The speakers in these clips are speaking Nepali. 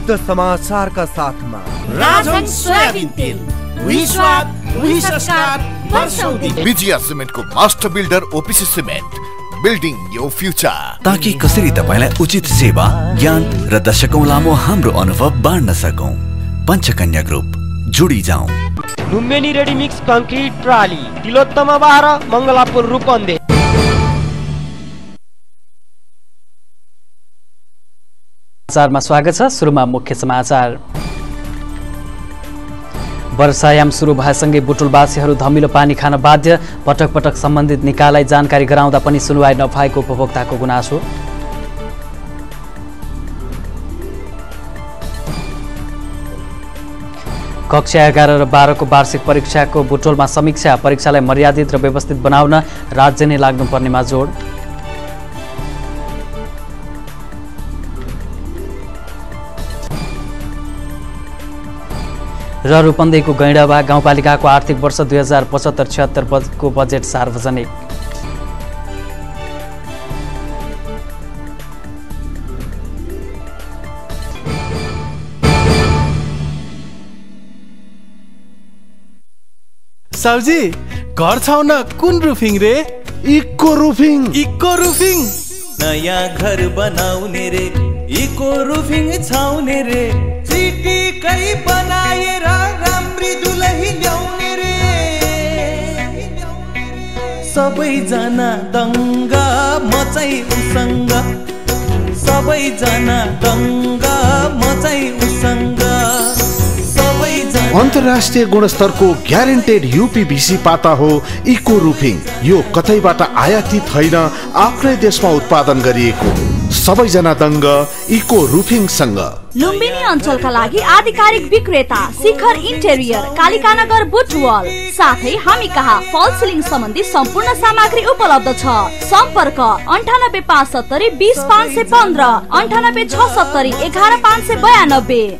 शुद्ध समाचारका साथमा राजहंस सोयाबिन तेल, वही स्वाद, वही संस्कार, वर्षौंदेखि। विजया सिमेन्टको master builder OPC cement, building your future. ताकि कसरी तपाईलाई उचित सेवा, ज्ञान र दशकौं लामो हाम्रो अनुभव बाँड्न सकौं। पञ्चकन्या ग्रुप, जुडी जाउँ। Lumbini ready mix concrete trolley, Tilottama 12, Mangalapur Rupandehi. समाचारमा स्वागत छ। सुरुमा मुख्य समाचार। वर्षायाम सुरु भएसँगै बुटुलवासीहरू धमिलो पानी खान बाध्य। पटक पटक सम्बन्धित निकायलाई जानकारी गराउँदा पनि सुनवाई नभएको उपभोक्ताको गुनासो। कक्षा 11 र 12 को वार्षिक परीक्षाको बुटोलमा समीक्षा। परीक्षालाई मर्यादित र व्यवस्थित बनाउन राज्य नै लाग्नुपर्नेमा जोड। र रूपन्देहीको गैंडावा गाउँपालिकाको आर्थिक वर्ष 2075-76 को बजेट सार्वजनिक। साउजी, घर छाउन कुन रुफिङ रे? Eco roofing. Eco roofing. नयाँ घर बनाउने रे, इको रुफिङ छाउने रे। चिटिकै बनाएर राम्री दुलही ल्याउने रे। सबैजना दङ्ग मचाइ उसँग, सबैजना दङ्ग मचाइ उसँग। अन्तर्राष्ट्रिय गुणस्तरको ग्यारेन्टेड यूपीभीसी पाता हो इको रुफिङ। यो कतैबाट आयातित होइन, आफ्नै देशमा उत्पादन गरिएको। सबैजना दङ्ग इको रुफिङ सँग। लुम्बिनी अञ्चलका लागि आधिकारिक विक्रेता शिखर इन्टेरियर, कालिकानगर, बुटवल। साथै हामी कहाँ फल सिलिङ सम्बन्धी सम्पूर्ण सामग्री उपलब्ध छ। सम्पर्क 9857 20 515, 9876 11 592।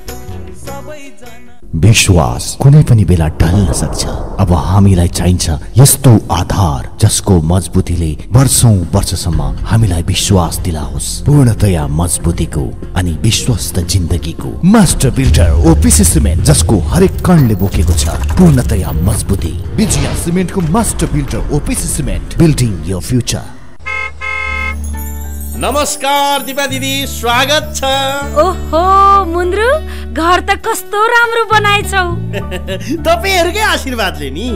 विश्वास कुनै पनि बेला ढल्न सक्छ। अब हामीलाई चाहिन्छ यस्तो आधार जसको मजबुतीले वर्षौं वर्षसम्म हामीलाई विश्वास दिलाओस्। पूर्णतया मजबुतीको अनि विश्वस्त जिन्दगीको मास्टर बिल्डर ओपिसी सिमेन्ट, जसको हरेक कणले बोकेको छ पूर्णतया मजबुती। विजया सिमेन्टको master builder OPC cement, building your future. नमस्कार दिपा दिदी, स्वागत छ। ओहो मुन्द्रु, घर त कस्तो राम्रो बनाएछौ। तपाईहरुकै आशीर्वादले नि।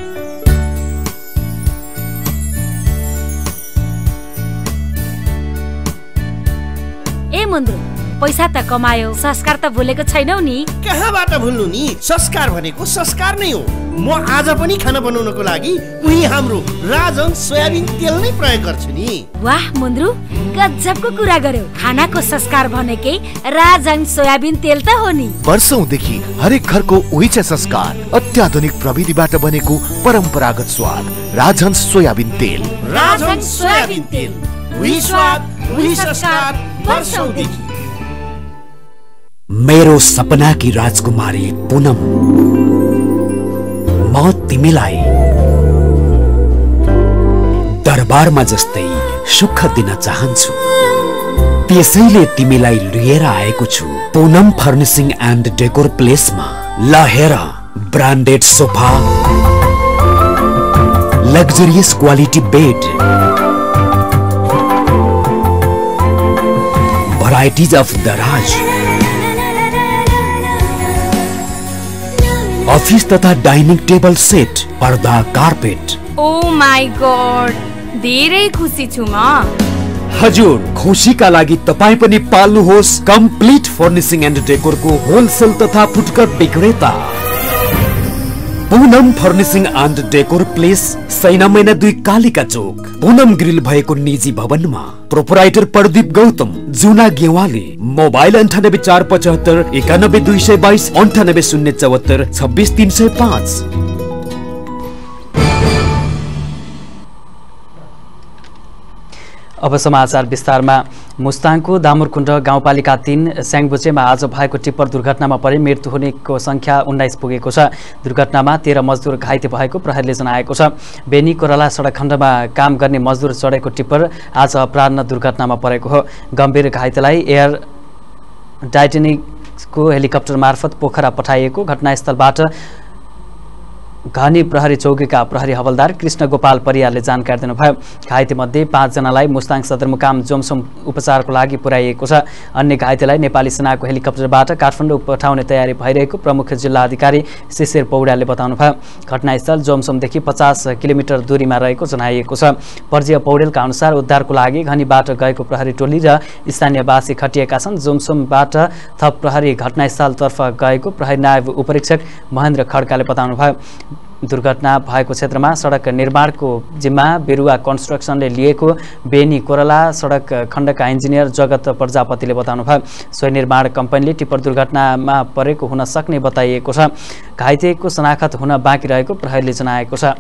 ए मुन्द्रु, पैसा त कमायो, संस्कार त भुलेको छैनौ नि? कहाँबाट भुल्नु नि? संस्कार भनेको संस्कार नै हो। म आज पनि खाना बनाउनको लागि उही हाम्रो राजहंस सोयाबिन तेल नै प्रयोग गर्छु नि। वाह मुन्द्रु, गजबको कुरा गर्यौ। खानाको संस्कार भनेकै राजहंस सोयाबिन तेल त हो नि। वर्षौंदेखि हरेक घरको उही छ संस्कार। अत्याधुनिक प्रविधिबाट बनेको परम्परागत स्वाद राजहंस सोयाबिन तेल। राजहंस सोयाबिन तेल, उही स्वाद, उही संस्कार, वर्षौंदेखि। मेरो सपनाकी राजकुमारी पुनम, म तिमीलाई दरबारमा जस्तै सुख दिन चाहन्छु। त्यसैले तिमीलाई लिएर आएको छु पुनम फर्निशिङ एन्ड डेकोर प्लेसमा। ल हेर, branded sofa, luxurious quality bed, varieties of दराज, अफिस तथा डाइनिङ टेबल सेट, पर्दा, कार्पेट। ओ माई गॉड, धेरै खुसी छु म। हजुर, खुसीका लागि तपाई पनि पाल्नुहोस् कम्प्लिट फर्निशिङ एन्ड डेकोरको होलसेल तथा फुटकर विक्रेता Punam furnishing and decor place, Saina Maina 2 Kalika Chowk, Poonam grill भएको निजी भवनमा। प्रोपराइटर प्रदीप गौतम, जुना गेवाली। मोबाइल 98 475 91 222, 98 074 26 305। अब समाचार विस्तारमा। मुस्ताङको दामुरकुण्ड गाउँपालिका 3 स्याङबुचेमा आज भएको टिप्पर दुर्घटनामा परि मृत्यु हुनेको संख्या 19 पुगेको छ। दुर्घटनामा 13 मजदुर घाइते भएको प्रहरीले जनाएको छ। बेनी कोराला सडक खण्डमा काम गर्ने मजदुर चढेको टिप्पर आज अपराह्न दुर्घटनामा परेको हो। गम्भीर घाइतेलाई एयर को हेलिकप्टर मार्फत पोखरा पठाइएको घटनास्थलबाट घनी प्रहरी चौकीका प्रहरी हवलदार कृष्ण गोपाल परियारले जानकारी दिनुभयो। घाइतेमध्ये 5 जनालाई मुस्ताङ सदरमुकाम जोमसोम उपचारको लागि पुर्याइएको छ। अन्य घाइतेलाई नेपाली सेनाको हेलिकप्टरबाट काठमाडौँ पठाउने तयारी भइरहेको प्रमुख जिल्ला अधिकारी शिशिर पौड्यालले बताउनुभयो। घटनास्थल जोमसोमदेखि 50 किलोमिटर दूरीमा रहेको जनाइएको छ। पर्जीय पौडेलका अनुसार उद्धारको लागि घनी बाटो गएको प्रहरी टोली र स्थानीयवासी खटिएका छन्। जोमसोमबाट थप प्रहरी घटनास्थलतर्फ गएको प्रहरी नायब उपरीक्षक महेन्द्र खड्काले बताउनुभयो। दुर्घटना भएको क्षेत्रमा सडक निर्माणको जिम्मा बिरुवा कन्स्ट्रक्सनले लिएको बेनी कोरला सडक खण्डका इन्जिनियर जगत प्रजापतिले बताउनुभयो। सोही निर्माण कम्पनीले टिप्पर दुर्घटनामा परेको हुन सक्ने बताइएको छ। घाइतेको शनाखत हुन बाँकी रहेको प्रहरीले जनाएको छ।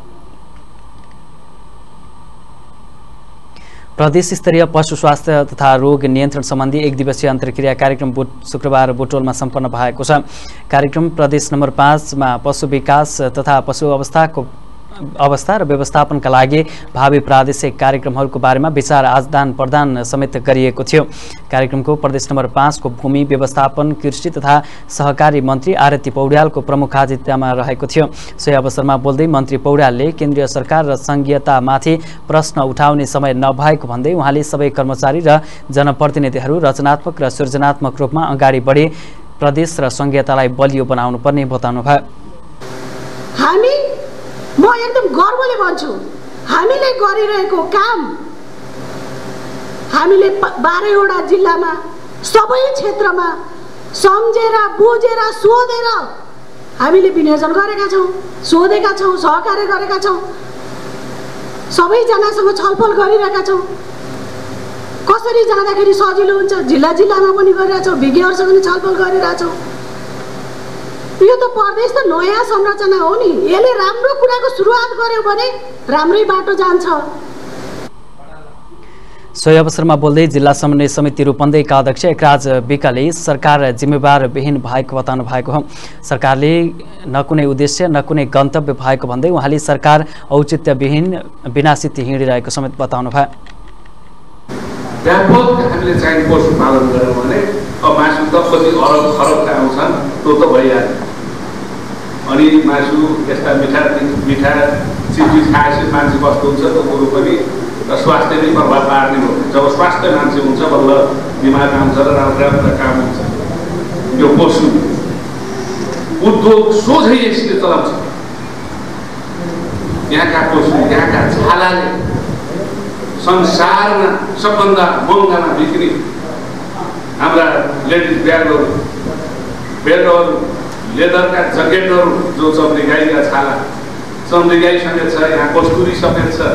प्रदेश स्तरीय पशु स्वास्थ्य तथा रोग नियन्त्रण सम्बन्धी 1 दिवसीय अन्तर्क्रिया कार्यक्रम शुक्रबार बुटवलमा सम्पन्न भएको छ। कार्यक्रम प्रदेश नम्बर 5 मा पशु विकास तथा पशु अवस्था र व्यवस्थापनका लागि भावी प्रादेशिक कार्यक्रमहरूको बारेमा विचार आदान प्रदान समेत गरिएको थियो। कार्यक्रमको प्रदेश नम्बर 5 को भूमि व्यवस्थापन कृषि तथा सहकारी मन्त्री आरती पौड्यालको प्रमुख आतिथ्यमा रहेको थियो। सोही अवसरमा बोल्दै मन्त्री पौड्यालले केन्द्रीय सरकार र संघीयतामाथि प्रश्न उठाउने समय नभएको भन्दै उहाँले सबै कर्मचारी र जनप्रतिनिधिहरू रचनात्मक र सृजनात्मक रूपमा अगाडि बढी प्रदेश र संघीयतालाई बलियो बनाउनु पर्ने बताउनुभयो। म एकदम गर्वले भन्छु, हामीले गरिरहेको काम हामीले 12वटा जिल्लामा सबै क्षेत्रमा सम्झेर बुझेर सोधेर हामीले विनियोजन गरेका छौँ, सोधेका छौँ, सहकार्य गरेका छौँ, सबैजनासँग छलफल गरिरहेका छौँ। कसरी जाँदाखेरि सजिलो हुन्छ जिल्ला जिल्लामा पनि गरिरहेका छौँ, विज्ञहरूसँग पनि छलफल गरिरहेका छौँ। यो त प्रदेश त नयाँ संरचना हो नि, यसले राम्रो कुराको सुरुवात गर्यो भने राम्रै बाटो जान्छ। सोही अवसरमा बोल्दै जिल्ला समन्वय समिति रूपन्देहीका अध्यक्ष एकराज विकले सरकार जिम्मेवार विहीन भएको बताउनु भएको हो। सरकारले न कुनै उद्देश्य न कुनै गन्तव्य भएको भन्दै उहाँले सरकार औचित्य विहीन विनाशित हिँडिरहेको समेत बताउनु भयो। व्यापक हामीले चाहिँ पशुपालन गर्यौँ भने अब मासु त कति अरब खरबका आउँछन् त्यो त भइहाल्यो। अनि मासु यस्ता मिठा चिज खाएपछि मान्छे कस्तो हुन्छ त्यो कुरो पनि स्वास्थ्यले प्रभाव पार्ने हो। जब स्वास्थ्य मान्छे हुन्छ बल्ल बिमार आउँछ र राम्रो काम हुन्छ। यो पशु उद्योग सोझै यसले चलाउँछ। यहाँका पशु यहाँका छालाले संसारमा सबभन्दा महँगामा बिक्री हाम्रा लेडिज ब्यागहरू लेदरका ज्याकेटहरू जो चम्री गाईका छाला चम्री गाई समेत छ, यहाँ कस्तुरी समेत छ।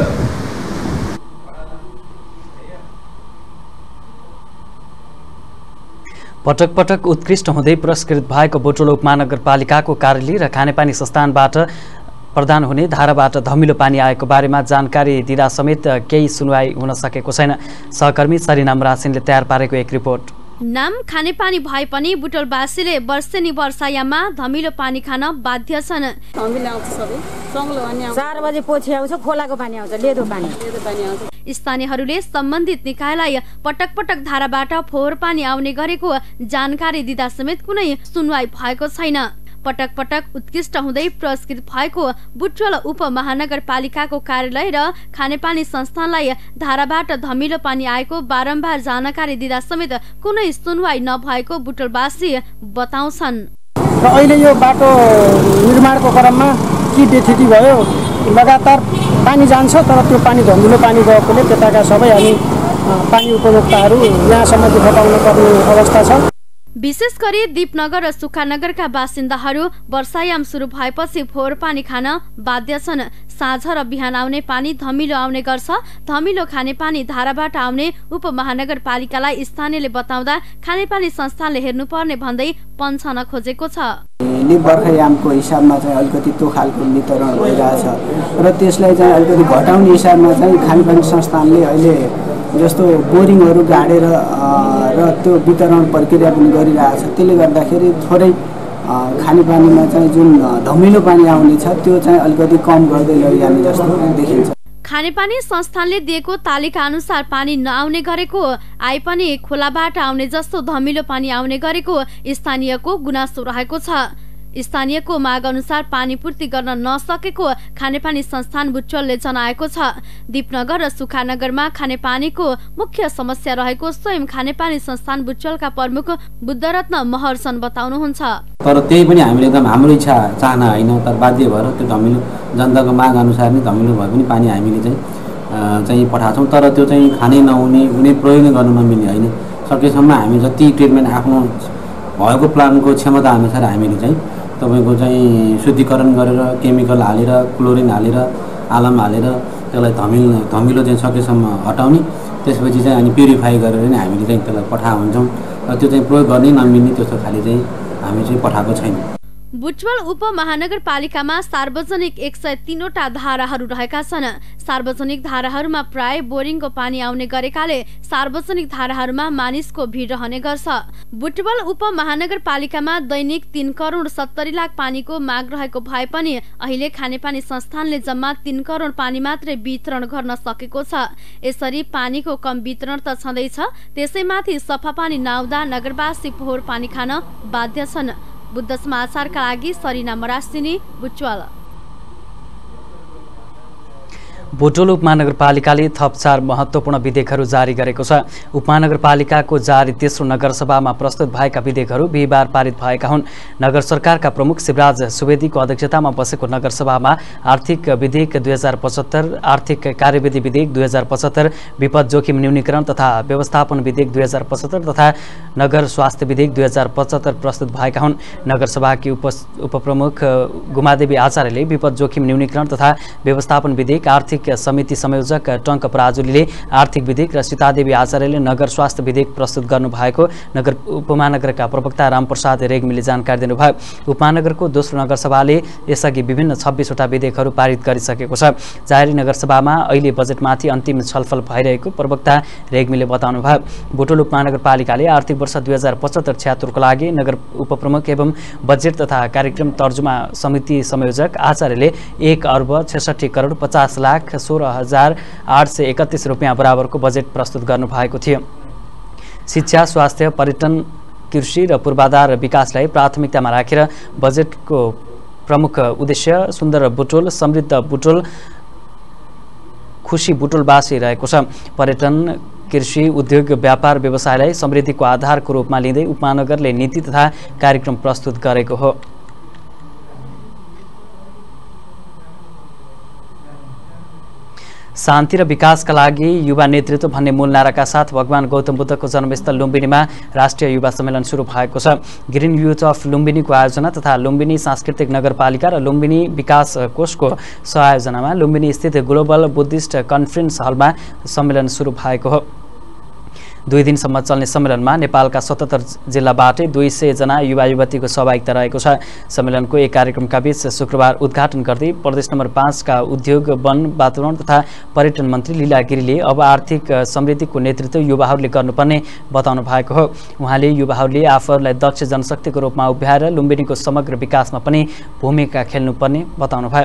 पटक पटक उत्कृष्ट हुँदै पुरस्कृत भएको बुटवल उपमहानगरपालिकाको कार्यालय र खानेपानी संस्थानबाट प्रदान हुने धाराबाट धमिलो पानी आएको बारेमा जानकारी दिँदा समेत केही सुनवाई हुन सकेको छैन। सहकर्मी सरिनाम रासिनले तयार पारेको एक रिपोर्ट। नाम खानेपानी भए पनि बुटवलवासीले वर्षेनी वर्षायाममा धमिलो पानी खान बाध्य छन्। 4 बजे पछि आउँछ, खोलाको पानी आउँछ, लेदो पानी आउँछ। स्थानीयहरूले सम्बन्धित निकायलाई पटक पटक धाराबाट फोहोर पानी आउने गरेको जानकारी दिँदा समेत कुनै सुनवाई भएको छैन। पटक पटक उत्कृष्ट हुँदै पुरस्कृत भएको बुटवल उपमहानगरपालिकाको कार्यालय र खानेपानी संस्थानलाई धाराबाट धमिलो पानी आएको बारम्बार जानकारी दिँदा समेत कुनै सुनवाई नभएको बुटवलवासी बताउँछन्। र अहिले यो बाटो निर्माणको क्रममा के बेथिति भयो, लगातार पानी जान्छ तर त्यो पानी धमिलो पानी गएकोले त्यताका सबै हामी पानी उपभोक्ताहरू यहाँसम्म दुःख पाउन पर्ने अवस्था छ। विशेष गरी दीपनगर र सुखानगरका बासिन्दाहरू वर्षायाम सुरु भएपछि फोहोर पानी खान बाध्य छन्। साँझ र बिहान आउने पानी धमिलो आउने गर्छ। धमिलो खानेपानी धाराबाट आउने उपमहानगरपालिकालाई स्थानीयले बताउँदा खानेपानी संस्थानले हेर्नुपर्ने भन्दै पन्छन खोजेको छ। बर्खायामको हिसाबमा चाहिँ अलिकति त्यो खालको वितरण भइरहेछ र त्यसलाई चाहिँ अलिकति घटाउने हिसाबमा चाहिँ खानेपानी संस्थानले अहिले जस्तो बोरिङहरू गाडेर र त्यो वितरण प्रक्रिया पनि गरिरहेछ। त्यसले गर्दाखेरि थोरै खानेपानीमा चाहिँ जुन धमिलो पानी आउने छ त्यो चाहिँ अलिकति कम गर्दै लैजाने जस्तो देखिन्छ। खानेपानी संस्थानले दिएको तालिका अनुसार पानी नआउने गरेको आए पनि खोलाबाट आउने जस्तो धमिलो पानी आउने गरेको स्थानीयको गुनासो रहेको छ। स्थानीयको माग अनुसार पानी पूर्ति गर्न नसकेको खानेपानी संस्थान बुटवलले जनाएको छ। दीपनगर र सुखानगरमा खानेपानीको मुख्य समस्या रहेको स्वयं खानेपानी संस्थान बुटवलका प्रमुख बुद्धरत्न महर्जन बताउनुहुन्छ। तर त्यही पनि हामीले एकदम हाम्रो इच्छा चाहना होइन, तर बाध्य भएर त्यो धमिलो जनताको माग अनुसार नै धमिलो भए पनि पानी हामीले चाहिँ पठाएको छौँ। तर त्यो चाहिँ खानै नहुने, कुनै प्रयोग गर्न नमिल्ने होइन। सकेसम्म हामी जति ट्रिटमेन्ट आफ्नो भएको प्लानको क्षमता अनुसार हामीले चाहिँ तपाईँको चाहिँ शुद्धिकरण गरेर केमिकल हालेर क्लोरिन हालेर आलम हालेर त्यसलाई धमिलो चाहिँ सकेसम्म हटाउने, त्यसपछि चाहिँ अनि प्युरिफाई गरेर नै हामीले चाहिँ त्यसलाई पठाएको हुन्छौँ। र त्यो चाहिँ प्रयोग गर्नै नमिल्ने त्यस्तो खाले चाहिँ हामी चाहिँ पठाएको छैन। बुटवल उपमहानगरपालिकामा सार्वजनिक 103वटा धाराहरू रहेका छन्। सार्वजनिक धाराहरूमा प्राय बोरिङको पानी आउने गरेकाले सार्वजनिक धाराहरूमा मानिसको भिड रहने गर्छ। बुटवल उपमहानगरपालिकामा दैनिक 3 करोड 70 लाख पानीको माग रहेको भए पनि अहिले खानेपानी संस्थानले जम्मा 3 करोड पानी मात्रै वितरण गर्न सकेको छ। यसरी पानीको कम वितरण त छँदैछ, त्यसैमाथि सफा पानी नआउँदा नगरवासी पोहोर पानी खान बाध्य छन्। बुद्ध समाचारका लागि सरिना मरासिनी, बुटवल। बुटवल उपमहानगरपालिकाले थप 4 महत्त्वपूर्ण विधेयकहरू जारी गरेको छ। उपमहानगरपालिकाको जारी तेस्रो नगरसभामा प्रस्तुत भएका विधेयकहरू बिहिबार पारित भएका हुन्। नगर सरकारका प्रमुख शिवराज सुवेदीको अध्यक्षतामा बसेको नगरसभामा आर्थिक विधेयक 2075, आर्थिक कार्यविधि विधेयक 2075, विपद जोखिम न्यूनीकरण तथा व्यवस्थापन विधेयक 2075 तथा नगर स्वास्थ्य विधेयक 2075 प्रस्तुत भएका हुन्। नगरसभाकी उपप्रमुख गुमादेवी आचार्यले विपद जोखिम न्यूनीकरण तथा व्यवस्थापन विधेयक, आर्थिक समिति संयोजक टङ्क पराजुलीले आर्थिक विधेयक र सीतादेवी आचार्यले नगर स्वास्थ्य विधेयक प्रस्तुत गर्नु भएको नगर उपमहानगरका प्रवक्ता रामप्रसाद रेग्मीले जानकारी दिनुभयो। उपमहानगरको दोस्रो नगरसभाले यसअघि विभिन्न 26वटा विधेयकहरू पारित गरिसकेको छ। जारी नगरसभामा अहिले बजेटमाथि अन्तिम छलफल भइरहेको प्रवक्ता रेग्मीले बताउनुभयो। बुटवल उपमहानगरपालिकाले आर्थिक वर्ष 2075-76 को लागि नगर उपप्रमुख एवं बजेट तथा कार्यक्रम तर्जुमा समिति संयोजक आचार्यले 1 अर्ब 66 करोड 50 लाख 16,831 रुपियाँ बराबरको बजेट प्रस्तुत गर्नुभएको थियो। शिक्षा, स्वास्थ्य, पर्यटन, कृषि र पूर्वाधार विकासलाई प्राथमिकतामा राखेर बजेटको प्रमुख उद्देश्य सुन्दर बुटवल, समृद्ध बुटवल, खुशी बुटवलवासी रहेको छ। पर्यटन, कृषि, उद्योग, व्यापार, व्यवसायलाई समृद्धिको आधारको रूपमा लिँदै उपमहानगरले नीति तथा कार्यक्रम प्रस्तुत गरेको हो। शान्ति र विकासका लागि युवा नेतृत्व भन्ने मूल नाराका साथ भगवान गौतम बुद्धको जन्मस्थल लुम्बिनीमा राष्ट्रिय युवा सम्मेलन सुरु भएको छ। ग्रिन युथ अफ लुम्बिनीको आयोजना तथा लुम्बिनी सांस्कृतिक नगरपालिका र लुम्बिनी विकास कोषको सहआयोजनामा लुम्बिनी स्थित ग्लोबल बुद्धिस्ट कन्फरेन्स हलमा सम्मेलन सुरु भएको हो। 2 दिनसम्म चल्ने सम्मेलनमा नेपालका 77 जिल्लाबाटै 200 जना युवा युवतीको सहभागिता रहेको छ। सम्मेलनको एक कार्यक्रमका बीच शुक्रबार उद्घाटन गर्दै प्रदेश नम्बर 5 का उद्योग, वन, वातावरण तथा पर्यटन मन्त्री लीला गिरीले अब आर्थिक समृद्धिको नेतृत्व युवाहरूले गर्नुपर्ने बताउनु भएको हो। उहाँले युवाहरूले आफूहरूलाई दक्ष जनशक्तिको रूपमा उभ्याएर लुम्बिनीको समग्र विकासमा पनि भूमिका खेल्नुपर्ने बताउनुभयो।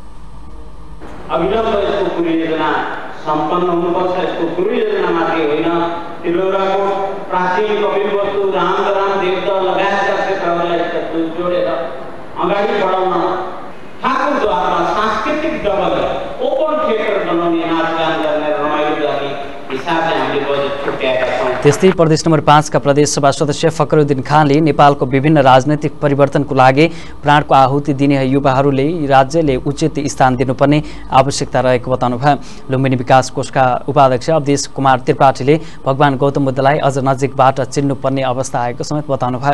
सम्पन्न हुनुपर्छ। यसको पूर्व योजना मात्रै होइन, तिलौराको प्राचीन कपिलवस्तु, रामदराम, देवता लगायतका क्षेत्रहरूलाई जोडेर अगाडि बढाउन ठाकुरद्वारा सांस्कृतिक जगत ओपन थिएटर बनाउने, नाचगान गर्ने, रमाइलो गर्ने हिसाबले हामीले बजेट छुट्याएका छौँ। त्यस्तै प्रदेश नम्बर 5 का प्रदेश सभा सदस्य फकरुद्दिन खानले नेपालको विभिन्न राजनैतिक परिवर्तनको लागि प्राणको आहुति दिने युवाहरूले राज्यले उचित स्थान दिनुपर्ने आवश्यकता रहेको बताउनुभयो। लुम्बिनी विकास कोषका उपाध्यक्ष अवधेश कुमार त्रिपाठीले भगवान गौतम बुद्धलाई अझ नजिकबाट चिन्नुपर्ने अवस्था आएको समेत बताउनुभयो।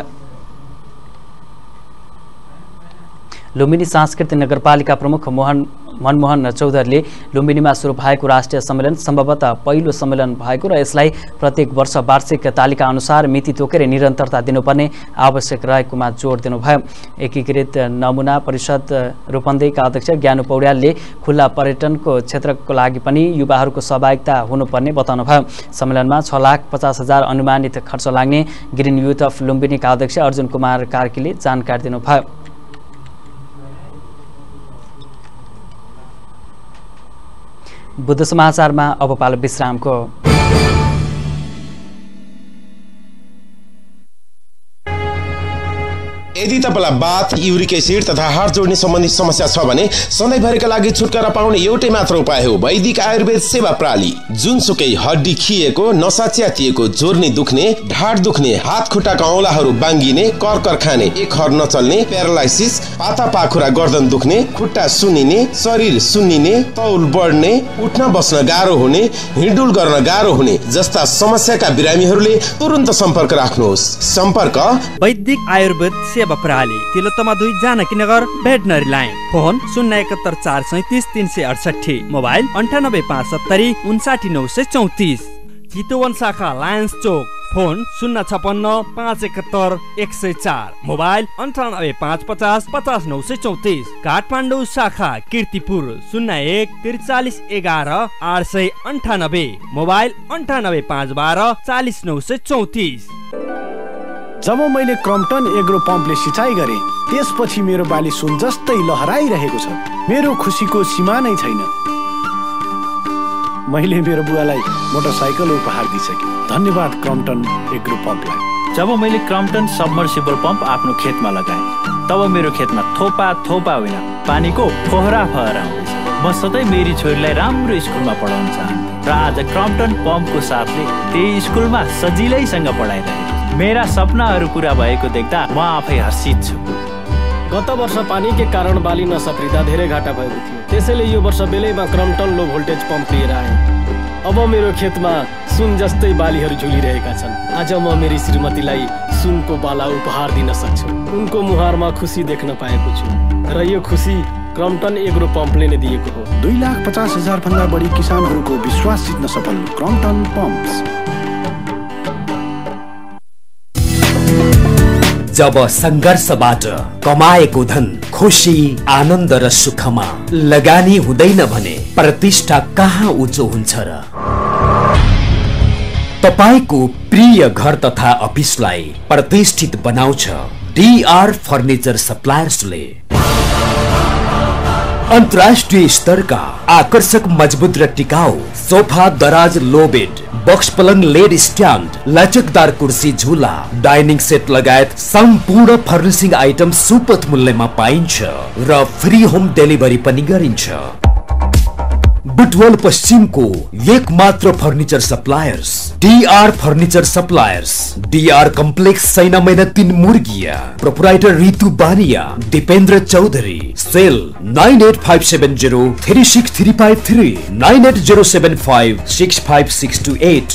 लुम्बिनी सांस्कृतिक नगरपालिका प्रमुख मनमोहन चौधरीले लुम्बिनीमा सुरु भएको राष्ट्रिय सम्मेलन सम्भवतः पहिलो सम्मेलन भएको र यसलाई प्रत्येक वर्ष वार्षिक तालिका अनुसार मिति तोकेर निरन्तरता दिनुपर्ने आवश्यक रहेकोमा जोड दिनुभयो। एकीकृत नमुना परिषद रूपन्देहीका अध्यक्ष ज्ञानु पौड्यालले खुल्ला पर्यटनको क्षेत्रको लागि पनि युवाहरूको सहभागिता हुनुपर्ने बताउनुभयो। सम्मेलनमा 6,50,000 अनुमानित खर्च लाग्ने ग्रिन युथ अफ लुम्बिनीका अध्यक्ष अर्जुन कुमार कार्कीले जानकारी दिनुभयो। बुद्ध समाचारमा अब पालो विश्रामको। यदि तपाईलाई बाथ, युरिक एसिड तथा हाड जोड्ने सम्बन्धी समस्या छ भने सधैँभरिका लागि छुटकारा पाउने एउटै मात्र उपाय हो वैदिक आयुर्वेद सेवा प्रणाली। जुनसुकै हड्डी खिएको, नसा च्यातिएको, जोर्नी दुख्ने, ढाड दुख्ने, हात खुट्टाका औँलाहरू बाङ्गिने, करकर खाने, एक हर नचल्ने, प्यारालाइसिस, पाता पाखुरा गर्दन दुख्ने, खुट्टा सुन्निने, शरीर सुन्निने, तौल बढ्ने, उठ्न बस्न गाह्रो हुने, हिँडुल गर्न गाह्रो हुने जस्ता समस्याका बिरामीहरूले तुरुन्त सम्पर्क राख्नुहोस्। सम्पर्क वैदिक आयुर्वेद सेवा प्रणाली, Tilottama 2 Janaki Nagar, veterinary line. Phone 071 437 368, mobile 98570 59934। Chitwan शाखा lions chowk, phone 056 571 104, mobile 98550 50934। Kathmandu शाखा कीर्तिपुर 01 43 11 898, मोबाइल 98512 40934। जब मैले क्रम्पटन एग्रो पम्पले सिँचाइ गरेँ त्यसपछि मेरो बाली सुन जस्तै लहराइरहेको छ। मेरो खुसीको सीमा नै छैन। मैले मेरो बुवालाई मोटरसाइकल उपहार दिइसकेँ। धन्यवाद क्रम्पटन एग्रो पम्पलाई। जब मैले क्रम्पटन सबमर्सिबल पम्प आफ्नो खेतमा लगाएँ तब मेरो खेतमा थोपा थोपा होइन पानीको फोहरा फहरा हुँदैछ। म सधैँ मेरी छोरीलाई राम्रो स्कुलमा पढाउन चाहन्छु र आज क्रम्पटन पम्पको साथले त्यही स्कुलमा सजिलैसँग पढाइरहेँ। मेरा सपनाहरू पूरा भएको देख्दा म आफै हर्षित छु। गत वर्ष पानीकै कारण बाली नसप्रिँदा धेरै घाटा भएको थियो। त्यसैले यो वर्ष बेलैमा क्रम्पटन लो भोल्टेज पम्प लिएर आएँ। अब मेरो खेतमा सुन जस्तै बालीहरू झुलिरहेका छन्। आज म मेरी श्रीमतीलाई सुनको बाला उपहार दिन सक्छु। उनको मुहारमा खुसी देख्न पाएको छु र यो खुसी क्रम्पटन एग्रो पम्पले नै दिएको हो। 2,50,000 भन्दा बढी किसानहरूको विश्वास जित्न सफल क्रम्पटन पम्प्स। जब संघर्षबाट कमाएको धन खुशी, आनन्द र सुखमा लगानी हुँदैन भने प्रतिष्ठा कहाँ उच्च हुन्छ र? तपाईको प्रिय घर तथा अफिसलाई प्रतिष्ठित बनाउँछ DR फर्निचर सप्लायर्सले। अन्तर्राष्ट्रिय स्तरका आकर्षक, मजबुत र टिकाऊ सोफा, दराज, लो बेड, बक्स पलङ, लेड स्ट्यान्ड, लचकदार कुर्सी, झुला, डाइनिङ सेट लगायत सम्पूर्ण फर्निसिङ आइटम सुपथ मूल्यमा पाइन्छ र फ्री होम डेलिभरी पनि गरिन्छ। बुटवल पश्चिमको एकमात्र furniture suppliers DR furniture suppliers, DR complex, Saina Maina 3 मुर्गिया। Proprietor Ritu बानिया, दिपेन्द्र चौधरी। सेल 98570 36353 98075 65628।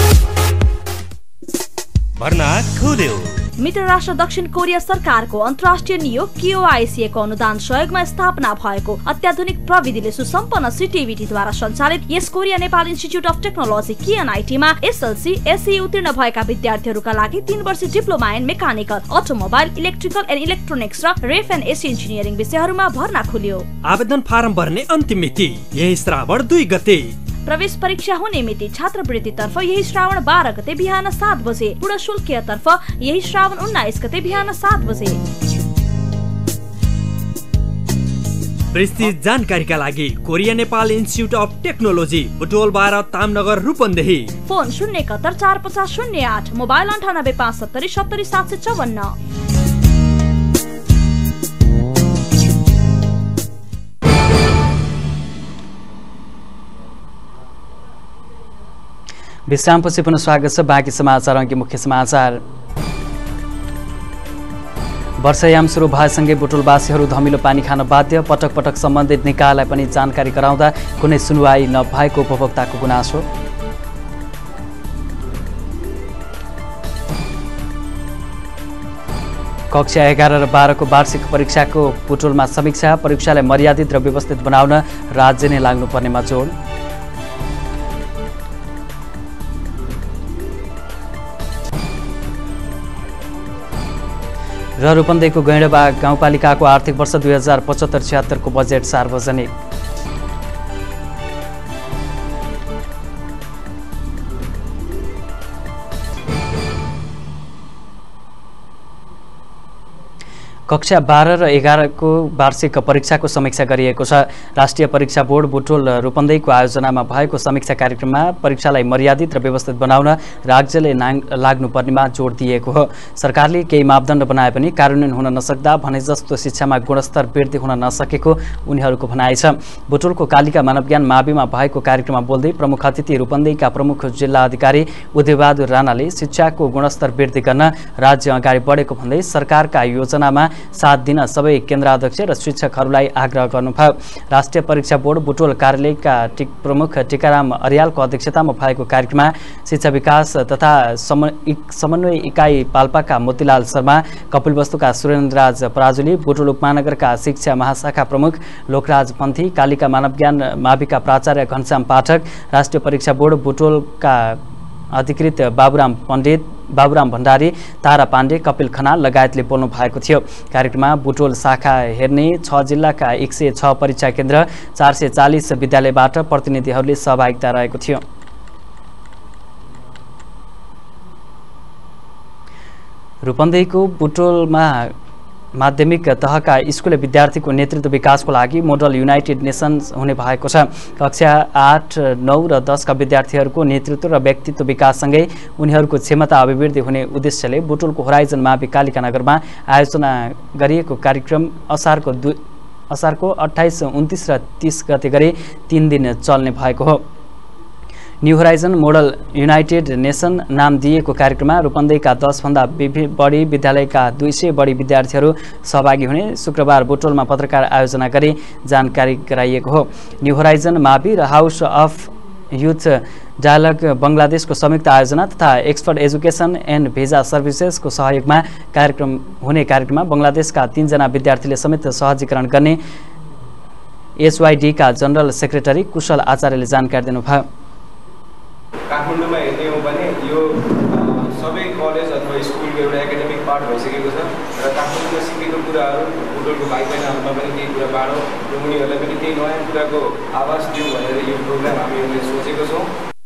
भर्ना खुल्यो। मित्र राष्ट्र दक्षिण कोरिया सरकारको अन्तर्राष्ट्रिय नियोग KOICA को अनुदान सहयोगमा स्थापना भएको अत्याधुनिक प्रविधिले सुसम्पन्न सिटिभिटीद्वारा सञ्चालित यस Korea Nepal institute of technology KNIT मा SLC SE उत्तीर्ण भएका विद्यार्थीहरूका लागि 3 वर्ष diploma in mechanical, automobile, electrical and electronics र रेफ एन्ड AC इन्जिनियरिङ विषयहरूमा भर्ना खुल्यो। आवेदन फारम भर्ने अन्तिम मिति यही श्रावण 2 गते। प्रवेश परीक्षा हुने मिति छात्रवृत्ति तर्फ यही श्रावण 12 गते बिहान 7 बजे, पूर्ण शुल्कीय तर्फ यही श्रावण 19 गते बिहान 7 बजे। विस्तृत जानकारीका लागि Korea Nepal institute of technology, Butwal 12, Tamnagar, Rupandehi. Phone 071 450 08, mobile 98 570 70 754। विश्रामपछि पुनः स्वागत छ। बाँकी समाचार अघि मुख्य समाचार। वर्षायाम सुरु भएसँगै बुटुलवासीहरू धमिलो पानी खान बाध्य। पटक पटक सम्बन्धित निकायलाई पनि जानकारी गराउँदा कुनै सुनवाई नभएको उपभोक्ताको गुनासो। कक्षा 11 र 12 को वार्षिक परीक्षाको बुटुलमा समीक्षा। परीक्षालाई मर्यादित र व्यवस्थित बनाउन राज्य नै लाग्नुपर्नेमा जोड। र रूपन्देहीको गैंडाबाग गाउँपालिकाको आर्थिक वर्ष 2075-76 को बजेट सार्वजनिक। कक्षा 12 र 11 को वार्षिक परीक्षाको समीक्षा गरिएको छ। राष्ट्रिय परीक्षा बोर्ड बुटवल रूपन्देहीको आयोजनामा भएको समीक्षा कार्यक्रममा परीक्षालाई मर्यादित र व्यवस्थित बनाउन राज्यले लाग्नुपर्नेमा जोड दिएको हो। सरकारले केही मापदण्ड बनाए पनि कार्यान्वयन हुन नसक्दा भने जस्तो शिक्षामा गुणस्तर वृद्धि हुन नसकेको उनीहरूको भनाइ छ। बुटवलको कालिका मानवज्ञान माविमा भएको कार्यक्रममा बोल्दै प्रमुख अतिथि रूपन्देहीका प्रमुख जिल्ला अधिकारी उदयबहादुर राणाले शिक्षाको गुणस्तर वृद्धि गर्न राज्य अगाडि बढेको भन्दै सरकारका योजनामा साथ दिन सबै केन्द्राध्यक्ष र शिक्षकहरूलाई आग्रह गर्नुभयो। राष्ट्रिय परीक्षा बोर्ड बुटवल कार्यालयका प्रमुख टिकाराम अर्यालको अध्यक्षतामा भएको कार्यक्रममा शिक्षा विकास तथा समन्वय इकाइ पाल्पाका मोतीलाल शर्मा, कपिलवस्तुका सुरेन्द्रराज पराजुली, बुटवल उपमहानगरका शिक्षा महाशाखा प्रमुख लोकराज पन्थी, कालिका मानवज्ञान माविका प्राचार्य घनश्याम पाठक, राष्ट्रिय परीक्षा बोर्ड बुटवलका अधिकृत बाबुराम भण्डारी, तारा पाण्डे, कपिल खनाल लगायतले बोल्नु भएको थियो। कार्यक्रममा बुटवल शाखा हेर्ने 6 जिल्लाका 106 परीक्षा केन्द्र 440 विद्यालयबाट प्रतिनिधिहरूले सहभागिता रहेको थियो। रूपन्देहीको बुटवलमा माध्यमिक तहका स्कुले विद्यार्थीको नेतृत्व विकासको लागि मोडल युनाइटेड नेसन्स हुने भएको छ। कक्षा 8, 9 र 10 का विद्यार्थीहरूको नेतृत्व र व्यक्तित्व विकाससँगै उनीहरूको क्षमता अभिवृद्धि हुने उद्देश्यले बुटवलको होराइजन मावि कालिका नगरमा आयोजना गरिएको कार्यक्रम असारको 28, 29 र 30 गते गरी 3 दिन चल्ने भएको हो। New horizon model United Nation नाम दिएको कार्यक्रममा रूपन्देहीका 10 भन्दा बढी विद्यालयका 200 बढी विद्यार्थीहरू सहभागी हुने शुक्रबार बुटवलमा पत्रकार आयोजना गरी जानकारी गराइएको हो। न्यू होराइजन मावि र हाउस अफ युथ डायलग बङ्गलादेशको संयुक्त आयोजना तथा एक्सपर्ट एजुकेसन एन्ड भिजा सर्भिसेसको सहयोगमा कार्यक्रममा बङ्गलादेशका 3 जना विद्यार्थीले समेत सहजीकरण गर्ने एसवाइडी का जनरल सेक्रेटरी कुशल आचार्यले जानकारी दिनुभयो। काठमाडौँमा हेर्ने हो भने यो सबै कलेज अथवा स्कुलको एउटा एकाडेमिक पार्ट भइसकेको छ र काठमाडौँमा सिकेको कुराहरू बुटवलको भाइ बहिनीहरूमा पनि केही कुरा बाँडौँ र उनीहरूलाई पनि केही नयाँ कुराको आवाज दिउँ भनेर यो प्रोग्राम हामीले सोचेको छौँ।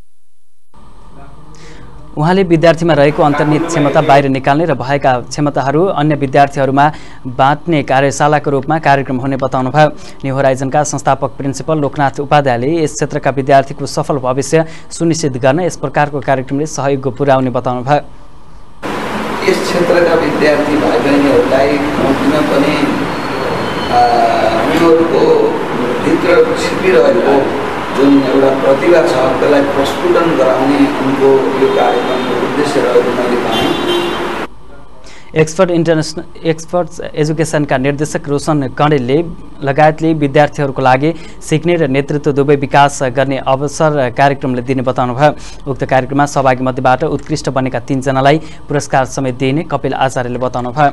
उहाँले विद्यार्थीमा रहेको अन्तर्निहित क्षमता बाहिर निकाल्ने र भएका क्षमताहरू अन्य विद्यार्थीहरूमा बाँट्ने कार्यशालाको रूपमा कार्यक्रम हुने बताउनुभयो। न्यू होराइजनका संस्थापक प्रिन्सिपल लोकनाथ उपाध्यायले यस क्षेत्रका विद्यार्थीको सफल भविष्य सुनिश्चित गर्न यस प्रकारको कार्यक्रमले सहयोग पुर्याउने बताउनुभयो। यस क्षेत्रका विद्यार्थी भाइ बहिनीहरूलाई कुनै पनि उनीहरूको भित्र छिपिरहेको जुन एउटा प्रतिभा छ त्यसलाई प्रस्फुटन गराउने उनको यो कार्यक्रमको उद्देश्य रहेको मैले पाएँ। एक्सपर्ट्स एजुकेसनका निर्देशक रोशन कणेलले लगायतले विद्यार्थीहरूको लागि सिक्ने र नेतृत्व दुवै विकास गर्ने अवसर कार्यक्रमले दिने बताउनुभयो। उक्त कार्यक्रममा सहभागी मध्येबाट उत्कृष्ट बनेका 3 जनालाई पुरस्कार समेत दिइने कपिल आचार्यले बताउनुभयो।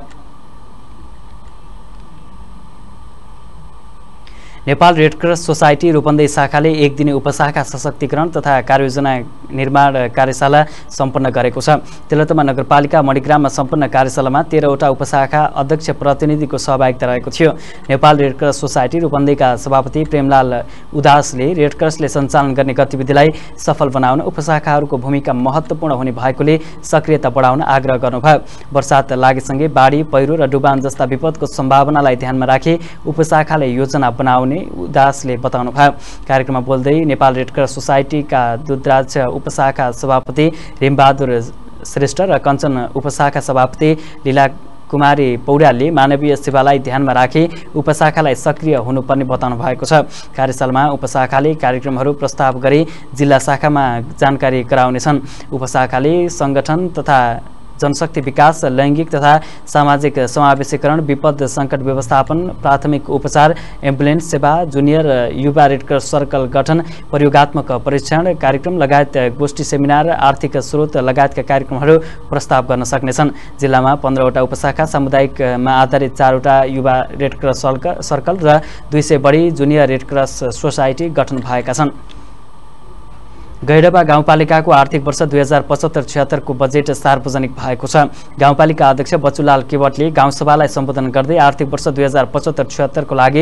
Nepal red cross society Rupandehi शाखाले 1 दिने उपशाखा सशक्तिकरण तथा कार्ययोजना निर्माण कार्यशाला सम्पन्न गरेको छ। तेलतमा नगरपालिका मणिग्राममा सम्पन्न कार्यशालामा 13 वटा उपशाखा अध्यक्ष प्रतिनिधिको सहभागिता रहेको थियो। नेपाल रेड क्रस सोसाइटी रूपन्देहीका सभापति प्रेमलाल उदासले रेड क्रसले सञ्चालन गर्ने गतिविधिलाई सफल बनाउन उपशाखाहरूको भूमिका महत्त्वपूर्ण हुने भएकोले सक्रियता बढाउन आग्रह गर्नुभयो। वर्षात लागेसँगै बाढी, पहिरो र डुबान जस्ता विपदको सम्भावनालाई ध्यानमा राखी उपशाखाले योजना बनाउने उदासले बताउनुभयो। कार्यक्रममा बोल्दै नेपाल रेड क्रस सोसाइटीका दुधराज उपशाखा सभापति रेमबहादुर श्रेष्ठ र कञ्चन उपशाखा सभापति लीला कुमारी पौड्यालले मानवीय सेवालाई ध्यानमा राखी उपशाखालाई सक्रिय हुनुपर्ने बताउनु भएको छ। कार्यशालामा उपशाखाले कार्यक्रमहरू प्रस्ताव गरी जिल्ला शाखामा जानकारी गराउनेछन्। उपशाखाले संगठन तथा जनशक्ति विकास, लैंगिक तथा सामाजिक समावेशीकरण, विपद संकट व्यवस्थापन, प्राथमिक उपचार, एम्बुलेन्स सेवा, जुनियर युवा रेड क्रस सर्कल गठन, प्रयोगात्मक परीक्षण कार्यक्रम लगायत गोष्ठी सेमिनार, आर्थिक स्रोत लगायतका कार्यक्रमहरू प्रस्ताव गर्न सक्नेछन्। जिल्लामा 15 वटा उपशाखा, सामुदायिकमा आधारित 4 वटा युवा रेड क्रस सर्कल र 200 बढी जुनियर रेड क्रस सोसाइटी गठन भएका छन्। गैडबा गाउँपालिकाको आर्थिक वर्ष 2075-76 को बजेट सार्वजनिक भएको छ। गाउँपालिका अध्यक्ष बचुलाल केवटले गाउँसभालाई सम्बोधन गर्दै आर्थिक वर्ष 2075-76 को लागि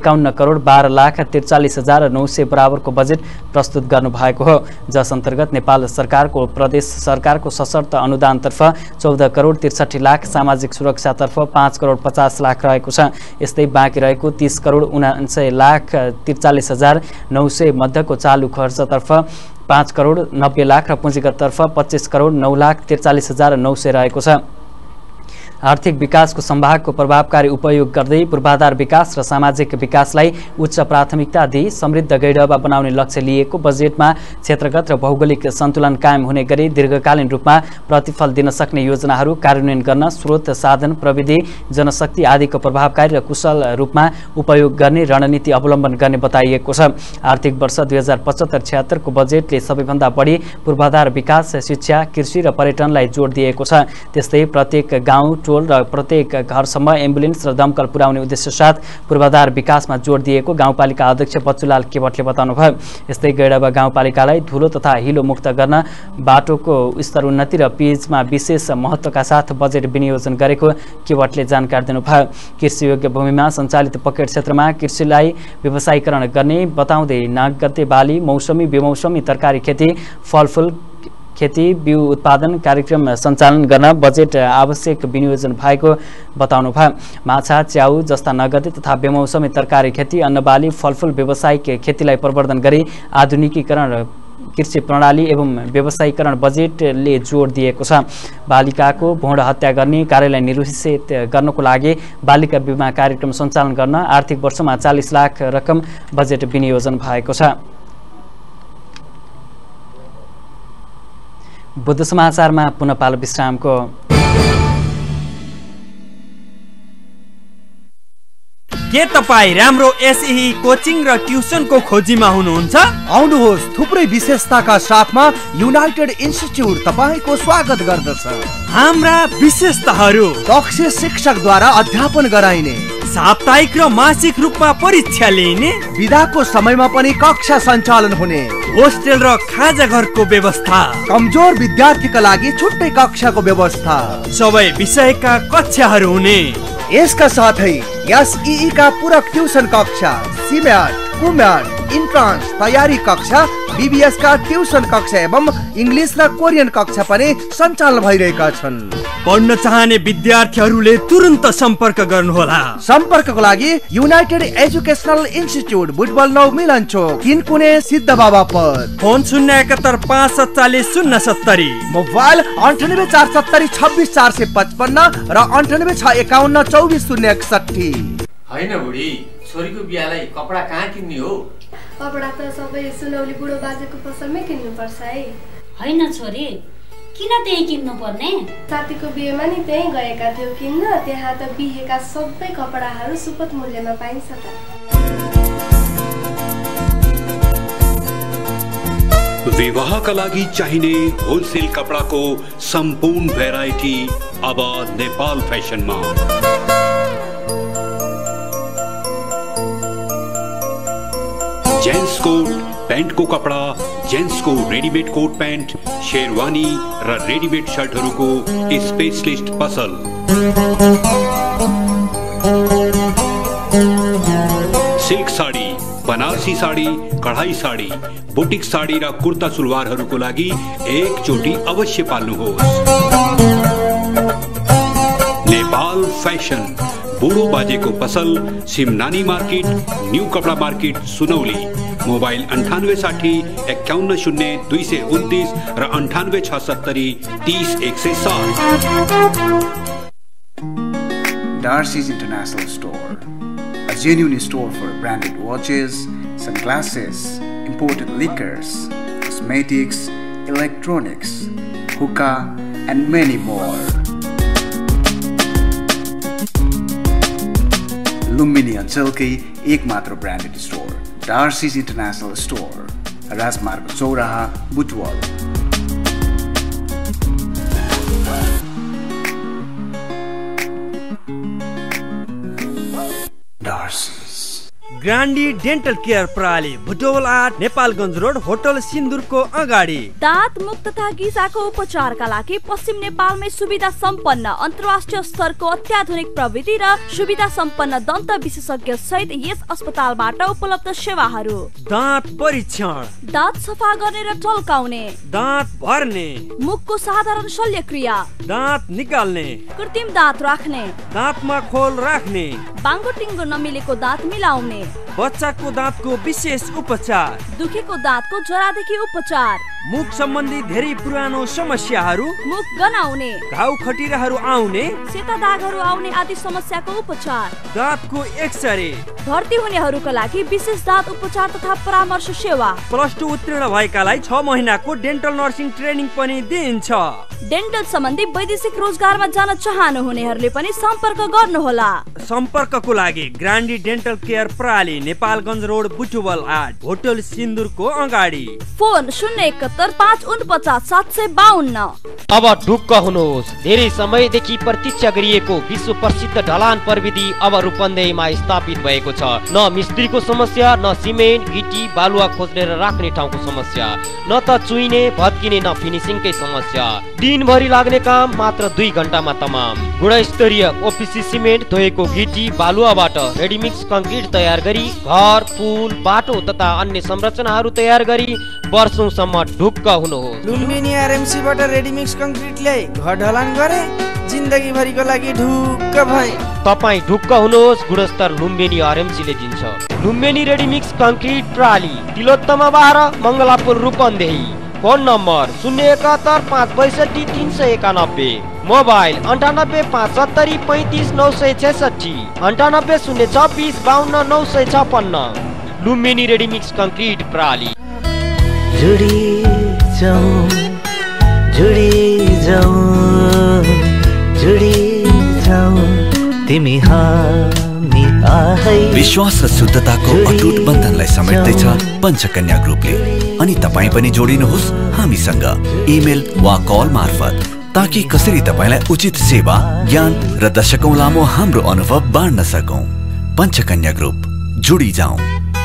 51,12,43,900 बराबरको बजेट प्रस्तुत गर्नुभएको हो, जस अन्तर्गत नेपाल सरकारको प्रदेश सरकारको सशर्त अनुदानतर्फ 14,63,00,000, सामाजिक सुरक्षातर्फ 5,50,00,000 रहेको छ। यस्तै बाँकी रहेको 30,79,43,900 मध्यको चालु खर्चतर्फ 5,90,00,000 र पुँजीगततर्फ 25,09,43,900 रहेको छ। आर्थिक विकासको सम्भागको प्रभावकारी उपयोग गर्दै पूर्वाधार विकास र सामाजिक विकासलाई उच्च प्राथमिकता दिई समृद्ध गैडबा बनाउने लक्ष्य लिएको बजेटमा क्षेत्रगत र भौगोलिक सन्तुलन कायम हुने गरी दीर्घकालीन रूपमा प्रतिफल दिन सक्ने योजनाहरू कार्यान्वयन गर्न स्रोत, साधन, प्रविधि, जनशक्ति आदिको प्रभावकारी र कुशल रूपमा उपयोग गर्ने रणनीति अवलम्बन गर्ने बताइएको छ। आर्थिक वर्ष 2075-76 को बजेटले सबैभन्दा बढी पूर्वाधार विकास, शिक्षा, कृषि र पर्यटनलाई जोड दिएको छ। त्यस्तै प्रत्येक गाउँ, टोल र प्रत्येक घरसम्म एम्बुलेन्स र दमकल पुर्याउने उद्देश्य साथ पूर्वाधार विकासमा जोड दिएको गाउँपालिका अध्यक्ष बचुलाल केवटले बताउनुभयो। यस्तै गैडबा गाउँपालिकालाई धुलो तथा हिलो मुक्त गर्न बाटोको स्तर उन्नति र पिचमा विशेष महत्त्वका साथ बजेट विनियोजन गरेको केवटले जानकारी दिनुभयो। कृषियोग्य भूमिमा सञ्चालित पकेट क्षेत्रमा कृषिलाई व्यवसायीकरण गर्ने बताउँदै नागगते बाली, मौसमी बेमौसमी तरकारी खेती, फलफुल खेती, बिउ उत्पादन कार्यक्रम सञ्चालन गर्न बजेट आवश्यक विनियोजन भएको बताउनुभयो। माछा, च्याउ जस्ता नगदे तथा बेमौसमी तरकारी खेती, अन्नबाली, फलफुल व्यावसायिक खेतीलाई प्रवर्धन गरी आधुनिकीकरण कृषि प्रणाली एवं व्यवसायीकरण बजेटले जोड दिएको छ। बालिकाको भ्रूण हत्या गर्ने कार्यलाई निरुसित गर्नको लागि बालिका बिमा कार्यक्रम सञ्चालन गर्न आर्थिक वर्षमा 40 लाख रकम बजेट विनियोजन भएको छ। बुद्ध समाचारमा पुनः पालो विश्रामको। के तपाईँ राम्रो एसई कोचिङ र ट्युसनको खोजीमा हुनुहुन्छ? आउनुहोस्, थुप्रै विशेषताका साथमा युनाइटेड इन्स्टिच्युट तपाईको स्वागत गर्दछ। हाम्रा विशेषताहरू: दक्ष शिक्षकद्वारा अध्यापन गराइने, साप्ताहिक र मासिक रूपमा परीक्षा लिइने, बिदाको समयमा पनि कक्षा सञ्चालन हुने, होस्टेल र खाजा घरको व्यवस्था, कमजोर विद्यार्थीका लागि छुट्टै कक्षाको व्यवस्था, सबै विषयका कक्षाहरू हुने। यसका साथै एसई का पूरक ट्युसन कक्षा, सिम्याट, कुम्याट, इन्ट्रान्स तयारी कक्षा, बीबीएस का ट्युसन कक्षा एवं इंग्लिश र कोरियन कक्षा पनि सञ्चालन भइरहेका छन्। पढ्न चाहने विद्यार्थीहरूले तुरन्त सम्पर्क गर्नुहोला। सम्पर्कको लागि united educational institute, Butwal 9 Milan chowk, 3 कुने सिद्ध बाबा पथ। फोन 071 547 070, मोबाइल 98 470 26 455 र 98 651 24 061। हैन बुढी, छोरीको बिहालाई कपडा कहाँ किन्ने हो? कपडा त सबै सुनौली बुढो बाजेको पसलमै किन्नु पर्छ है। हैन छोरी, किन त्यही किन्नु पर्ने? साथीको बिहेमा नि त्यही गएका थियौ किन्न, त्यहाँ त बिहेका सबै कपडाहरू सुपथ मूल्यमा पाइन्छ त। विवाहका लागि चाहिने होलसेल कपडाको सम्पूर्ण भेराइटी अब नेपाल फेसनमा। जेन्ट्स कोट, पैंट को कपड़ा, जेन्ट्स को रेडीमेड कोट पैंट, शेरवानी र रेडीमेड शर्टहरूको स्पेशलिस्ट पसल। सिल्क साडी, बनारसी साडी, कढ़ाई साडी, बुटिक साडी र कुर्ता सुलवारहरूको लागि एकचोटि अवश्य पाल्नुहोस्। नेपाल फैशन, बुढो बाजेको पसल, सिमनानी मार्केट, न्यू कपड़ा मार्केट, सुनौली। मोबाइल 9860 51 229 र 98 670 30 107। Darcy's International Store, a genuine store for branded watches, sunglasses, imported liquors, cosmetics, electronics, hookah, and many more. Lumbini अञ्चलकै एकमात्र branded store Darcy's international store, राजमार्ग चौराहा, बुटवल। ग्रान्डी डेन्टल केयर प्रणाली बुटवल 8 नेपालगञ्ज रोड होटल सिन्दुरको अगाडि। दाँत मुख तथा गिजाको उपचारका लागि पश्चिम नेपालमै सुविधा सम्पन्न अन्तर्राष्ट्रिय स्तरको अत्याधुनिक प्रविधि र सुविधा सम्पन्न दन्त विशेषज्ञ सहित यस अस्पतालबाट उपलब्ध सेवाहरू। दाँत परीक्षण, दाँत सफा गर्ने र टल्काउने, दाँत भर्ने, मुखको साधारण शल्यक्रिया, दाँत निकाल्ने, कृत्रिम दाँत राख्ने, दाँतमा खोल राख्ने, बाङ्गो टिङ्गो नमिलेको दाँत मिलाउने, बच्चाको दाँतको विशेष उपचार, दुखेको दाँतको जरादेखि उपचार, मुख सम्बन्धी धेरै पुरानो समस्याहरू, मुख गनाउने, घाउ खटिराहरू आउने, सेता दागहरू आउने आदि समस्याको उपचार, दाँतको एक्सरे, भर्ती हुनेहरूका लागि विशेष दाँत उपचार तथा परामर्श सेवा। +2 उत्तीर्ण भएकालाई 6 महिनाको डेन्टल नर्सिङ ट्रेनिङ पनि दिइन्छ। डेन्टल सम्बन्धी वैदेशिक रोजगारमा जान चाहनुहुनेहरूले पनि सम्पर्क गर्नुहोला। सम्पर्कको लागि ग्रान्डी डेन्टल केयर प्रणाली नेपालगञ्ज रोड बुटवल 8 होटल सिन्दुरको अगाडि। फोन 071 549 752। अब ढुक्क हुनुहोस्, धेरै समयदेखि प्रतीक्षा गरिएको विश्व प्रसिद्ध ढलान प्रविधि अब रूपन्देहीमा स्थापित भएको छ। न मिस्त्रीको समस्या, न सिमेन्ट गिटी बालुवा खोज्ने र राख्ने ठाउँको समस्या, न त चुइने भत्किने न फिनिसिङकै समस्या। दिनभरि लाग्ने काम मात्र 2 घण्टामा तमाम। गुणस्तरीय ओपिसी सिमेन्ट धोएको गिटी बालुवाबाट रेडीमिक्स कङ्क्रिट तयार गरी घर, पुल, बाटो तथा अन्य संरचनाहरू तयार गरी वर्षौंसम्म ढुक्क हुनुहोस्। लुम्बिनी आरएमसीबाट रेडीमिक्स कङ्क्रिट ल्याई घर ढलान गरे, जिन्दगी भरिको लागि ढुक्क भए। तपाईँ ढुक्क हुनुहोस्, गुणस्तर लुम्बिनी आरएमसीले दिन्छ। लुम्बिनी रेडीमिक्स कङ्क्रिट प्रणाली Tilottama 12 Mangalapur Rupandehi. Phone number 071 562 391, mobile 98 570 35 966, 98 026 52 956। Lumbini ready mix concrete प्रणाली। जुडी जाऊं, जुडी जाऊं, जुडी जाऊं, तिमी हामी आहै। विश्वास र शुद्धताको अटुट बन्धनलाई समेट्दैछ पञ्चकन्या ग्रुपले। अनि तपाईँ पनि जोडिनुहोस् हामीसँग इमेल वा कल मार्फत, ताकि कसरी तपाईँलाई उचित सेवा, ज्ञान र दशकौं लामो हाम्रो अनुभव बाँड्न सकौं। पञ्चकन्या ग्रुप, जुडी जाऊं।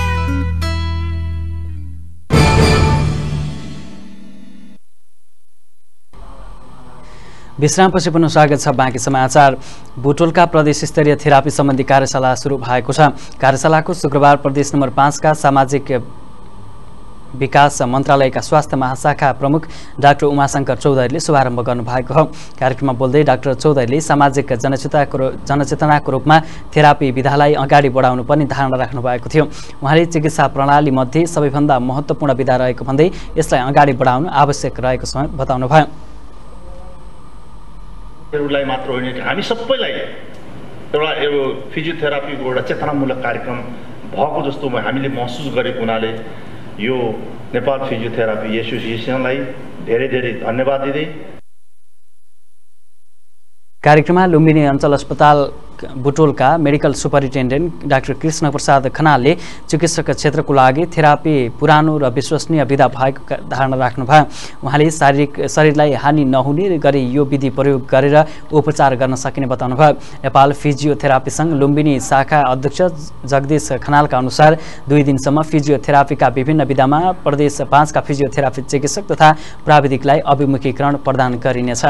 विश्रामपछि पुनः स्वागत छ। बाँकी समाचार। बुटवलका प्रदेश स्तरीय थेरापी सम्बन्धी कार्यशाला सुरु भएको छ। कार्यशालाको शुक्रबार प्रदेश नम्बर 5 का सामाजिक विकास मन्त्रालयका स्वास्थ्य महाशाखा प्रमुख डाक्टर उमाशंकर चौधरीले शुभारम्भ गर्नुभएको हो। कार्यक्रममा बोल्दै डाक्टर चौधरीले सामाजिक जनचेतनाको रूपमा थेरापी विधालाई अगाडि बढाउनु पर्ने धारणा राख्नु भएको थियो। उहाँले चिकित्सा प्रणाली मध्ये सबैभन्दा महत्त्वपूर्ण विधा रहेको भन्दै यसलाई अगाडि बढाउनु आवश्यक रहेको समय बताउनुभयो। लाई मात्र होइन, हामी सबैलाई एउटा फिजियोथेरापीको एउटा चेतनामूलक कार्यक्रम भएको जस्तो हामीले महसुस गरेको हुनाले यो नेपाल फिजियोथेरापी एसोसिएसनलाई धेरै धेरै धन्यवाद दिँदै कार्यक्रममा लुम्बिनी अञ्चल अस्पताल बुटवलका medical superintendent doctor Krishna Prasad खनालले चिकित्सक क्षेत्रको लागि थेरापी पुरानो र विश्वसनीय विधा भएको धारणा राख्नुभयो। उहाँले शरीरलाई हानि नहुने गरी यो विधि प्रयोग गरेर उपचार गर्न सकिने बताउनुभयो। नेपाल फिजियोथेरापी सङ्घ लुम्बिनी शाखा अध्यक्ष जगदीश खनालका अनुसार 2 दिनसम्म फिजियोथेरापीका विभिन्न विधामा प्रदेश 5 का फिजियोथेरापी चिकित्सक तथा प्राविधिकलाई अभिमुखीकरण प्रदान गरिनेछ।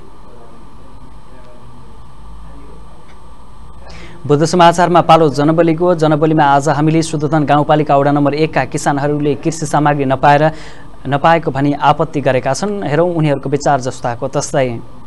बुद्ध समाचारमा पालो जनबलीको। जनबलीमा आज हामीले सुदोधन गाउँपालिका वडा नम्बर 1 का किसानहरूले कृषि सामग्री नपाएको भनी आपत्ति गरेका छन्। हेरौँ उनीहरूको विचार जस्ताको तस्तै।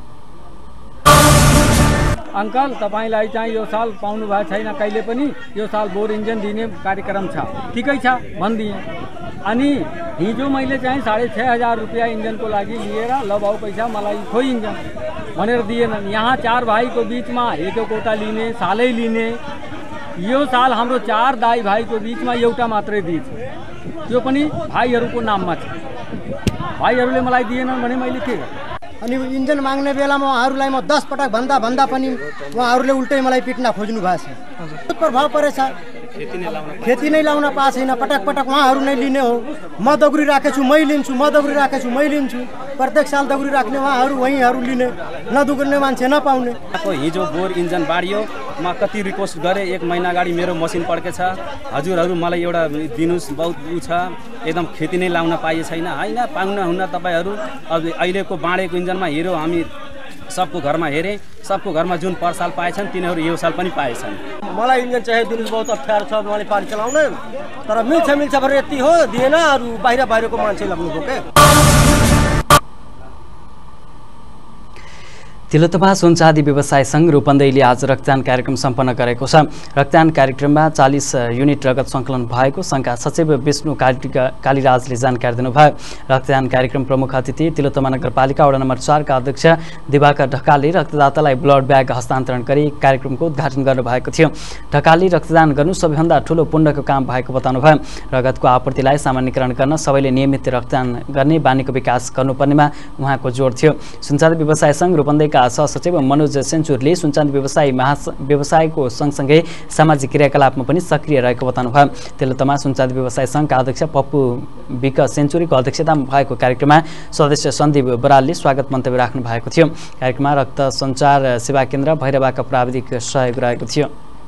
अङ्कल, तपाईँलाई चाहिँ यो साल पाउनु भएको छैन कहिले पनि। यो साल बोर इन्जिन दिने कार्यक्रम छ, ठिकै छ भनिदिएँ। अनि हिजो मैले चाहिँ 6,500 रुपियाँ इन्जनको लागि लिएर ल भाउ पैसा मलाई खोइ इन्जन भनेर दिएनन्। यहाँ 4 भाइको बिचमा एक कोटा लिने, सालै लिने। यो साल हाम्रो 4 दाइ भाइको बिचमा एउटा मात्रै दिएछ, त्यो पनि भाइहरूको नाममा छ। भाइहरूले मलाई दिएनन् भने मैले के गरेँ? अनि इन्जन माग्ने बेलामा उहाँहरूलाई म 10 पटक भन्दा पनि उहाँहरूले उल्टै मलाई पिट्न खोज्नु भएको छ। प्रभाव परेछ। खेती नै लाउन पाएको छैन। पटक पटक उहाँहरू नै लिने हो। म दगुरी राखेछु, मै लिन्छु, म दगुरी राखेछु, मै लिन्छु। प्रत्येक साल दगुरी राख्ने उहाँहरू वहीँहरू लिने, नदुग्ने मान्छे नपाउने। हिजो बोर इन्जन बाढियो, मा कति रिक्वेस्ट गरेँ 1 महिना अगाडि मेरो मसिन पड्केछ हजुरहरू मलाई एउटा दिनुस् बहुत छ एकदम खेती नै लाउन पाइए छैन हैन पाउन हुन तपाईहरू अब अहिलेको बाँडेको इन्जनमा हेर्यो हामी सबको घरमा हेरे सबको घरमा जुन पर साल पाएछन् तिनीहरू यो साल पनि पाएछन् मलाई इन्जन चाहिँ दिनुस् बहुत अप्ठ्यारो छ मैले पानी चलाउन तर मिल्छ भनेर यति हो दिएन अरु बाहिरको मान्छे लाग्नुभयो के तिलोत्तमा सुनचाँदी व्यवसाय संघ रूपन्देहीले आज रक्तदान कार्यक्रम सम्पन्न गरेको छ। रक्तदान कार्यक्रममा 40 युनिट रगत सङ्कलन भएको संघका सचिव विष्णु कालीराजले जानकारी दिनुभयो। रक्तदान कार्यक्रम प्रमुख अतिथि तिलोत्तमा नगरपालिका वडा नम्बर 4 का अध्यक्ष दिवाकर ढकालले रक्तदातालाई ब्लड ब्याग हस्तान्तरण गरी कार्यक्रमको उद्घाटन गर्नुभएको थियो। ढकालले रक्तदान गर्नु सबैभन्दा ठूलो पुण्यको काम भएको बताउनुभयो। रगतको आपूर्तिलाई सामान्यकरण गर्न सबैले नियमित रक्तदान गर्ने बानीको विकास गर्नुपर्नेमा उहाँको जोड थियो। सुनचाँदी व्यवसाय संघ रूपन्देहीका सहसचिव मनोज सेन्चुरले सुनचाँदी व्यवसायको सँगसँगै सामाजिक क्रियाकलापमा पनि सक्रिय रहेको बताउनुभयो। तिलोत्तमा सुनचाँदी व्यवसाय संघका अध्यक्ष पप्पू विक सेन्चुरीको अध्यक्षतामा भएको कार्यक्रममा सदस्य सन्दीप बरालले स्वागत मन्तव्य राख्नु भएको थियो। कार्यक्रममा रक्त सञ्चार सेवा केन्द्र भैरवाका प्राविधिक सहयोग रहेको थियो।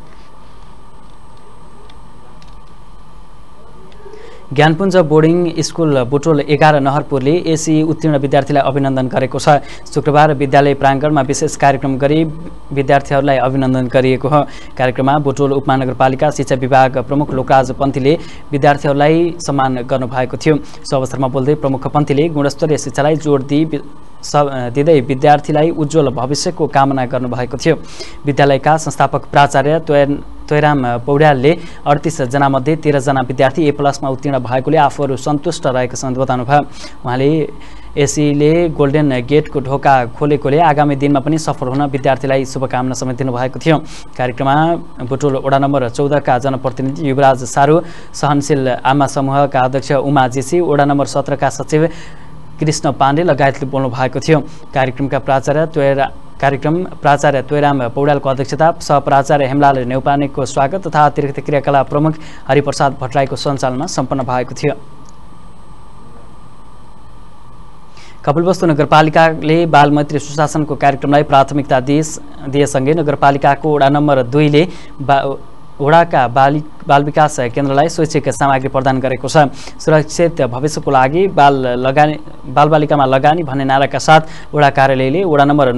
ज्ञानपुञ्ज बोर्डिङ स्कुल बुटोल 11 नहरपुरले एसी उत्तीर्ण विद्यार्थीलाई अभिनन्दन गरेको छ। शुक्रबार विद्यालय प्राङ्गणमा विशेष कार्यक्रम गरी विद्यार्थीहरूलाई अभिनन्दन गरिएको हो। कार्यक्रममा बुटोल उपमहानगरपालिका शिक्षा विभाग प्रमुख लोकराज पन्थीले विद्यार्थीहरूलाई सम्मान गर्नुभएको थियो। सो अवसरमा बोल्दै प्रमुख पन्थीले गुणस्तरीय शिक्षालाई जोड दिँदै विद्यार्थीलाई उज्जवल भविष्यको कामना गर्नुभएको थियो। विद्यालयका संस्थापक प्राचार्य तोयराम पौड्यालले 38 जनामध्ये 13 जना विद्यार्थी A+ उत्तीर्ण भएकोले आफूहरू सन्तुष्ट रहेको समेत बताउनुभयो। उहाँले एसीले गोल्डन गेटको ढोका खोलेकोले आगामी दिनमा पनि सफल हुन विद्यार्थीलाई शुभकामना समेत दिनुभएको थियो। कार्यक्रममा बुटोल वडा नम्बर 14 का जनप्रतिनिधि युवराज सारू, सहनशील आमा समूहका अध्यक्ष उमा जेसी, वडा नम्बर 17 का सचिव कृष्ण पाण्डे लगायतले बोल्नु भएको थियो। कार्यक्रमका प्राचार्य तोयराम पौड्यालको अध्यक्षता, सहप्राचार्य हेमलाल नेउपानेको स्वागत तथा अतिरिक्त क्रियाकलाप प्रमुख हरिप्रसाद भट्टराईको सञ्चालनमा सम्पन्न भएको थियो। कपिलवस्तु नगरपालिकाले बालमैत्री सुशासनको कार्यक्रमलाई प्राथमिकता दिएसँगै नगरपालिकाको वडा नम्बर 2 ले वडाका बाल विकास केन्द्रलाई शैक्षिक सामग्री प्रदान गरेको छ। सुरक्षित भविष्यको लागि बालबालिकामा लगानी भन्ने नाराका साथ वडा कार्यालयले वडा नम्बर